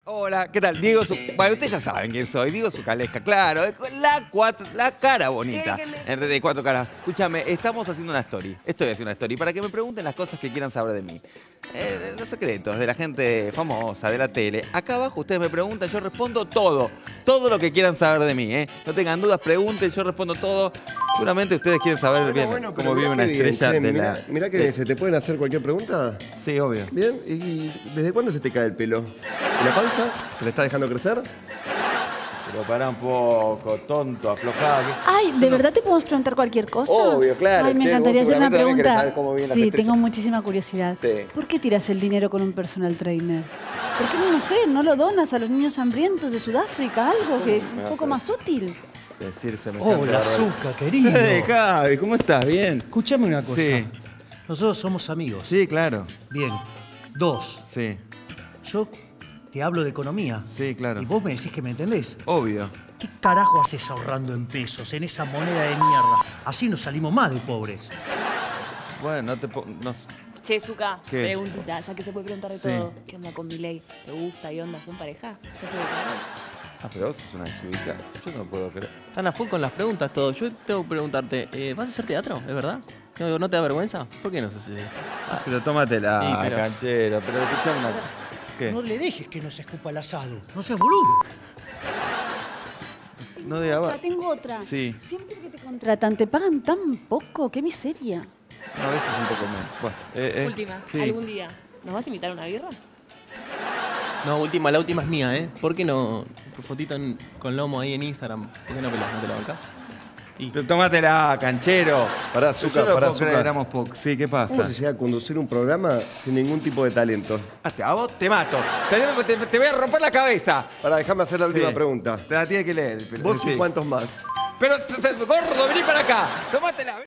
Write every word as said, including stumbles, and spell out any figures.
Hola, ¿qué tal? Diego Su... Bueno, ustedes ya saben quién soy. Diego Zucalesca, claro. La, cuatro... la cara bonita. En red de cuatro caras. Escúchame, estamos haciendo una story. Estoy haciendo una story para que me pregunten las cosas que quieran saber de mí. Eh, los secretos de la gente famosa, de la tele. Acá abajo ustedes me preguntan, yo respondo todo. Todo lo que quieran saber de mí, ¿eh? No tengan dudas, pregunten, yo respondo todo. Seguramente ustedes quieren saber bueno, bien bueno, cómo vive una estrella bien, de mirá, la... mirá que de... ¿se te pueden hacer cualquier pregunta? Sí, obvio. Bien, ¿y desde cuándo se te cae el pelo? ¿Y la panza? ¿Te la estás dejando crecer? Pero pará un poco, tonto, aflojado. Ay, ¿de verdad te podemos preguntar cualquier cosa? Obvio, claro. Ay, me che, encantaría vos hacer una seguramente también querés pregunta. saber cómo viven las Sí, estrellas. tengo muchísima curiosidad. Sí. ¿Por qué tiras el dinero con un personal trainer? ¿Por qué no, no sé, no lo donas a los niños hambrientos de Sudáfrica? Algo que me un vas poco a más útil. Decir semejante Hola, barbaridad. Zucca, querido. Hey, Javi, ¿cómo estás? ¿Bien? Escuchame una cosa. Sí. Nosotros somos amigos. Sí, claro. Bien. Dos. Sí, Yo te hablo de economía. sí, claro. Y vos me decís que me entendés. Obvio. ¿Qué carajo haces ahorrando en pesos, en esa moneda de mierda? Así nos salimos más de pobres. Bueno, no te po... no... Che, Zucca, ¿Qué? preguntita, ya que se puede preguntar de Sí. todo. ¿Qué onda con Milei? ¿Te gusta y onda? ¿Son pareja? ¿Ya se declaró? Ah, pero vos sos una desubicada. Yo no puedo creer. Están a full con las preguntas todos. Yo tengo que preguntarte, eh, ¿vas a hacer teatro? ¿Es verdad? ¿No, no te da vergüenza? ¿Por qué no haces esto? Ah, Pero tómatela, Sí, pero- canchero. Pero escuchame una cosa. ¿Qué? No le dejes que nos escupa el asado. No seas boludo. No diga... Ah, tengo otra. Sí. Siempre que te contratan, ¿te pagan tan poco? ¡Qué miseria! No, a veces un poco menos. Bueno, eh, eh, Última, sí. algún día. ¿Nos vas a invitar a una birra? No, última, la última es mía, ¿eh? ¿Por qué no tu fotito en- con lomo ahí en Instagram? ¿Por qué no, pelas? ¿No te la bancás? Y Pero tómatela, canchero. Pará, Yo Zucca, no pará, puedo creer, Zucca. éramos pocos. Sí, ¿qué ¿Cómo pasa? se llega a conducir un programa sin ningún tipo de talento? Hasta a vos te mato. Te, te- te voy a romper la cabeza. Pará, déjame hacer la última Sí. pregunta. Te la tiene que leer. pero- ¿Vos sí. y cuántos más? Pero, t- t- gordo, vení para acá. Tómatela.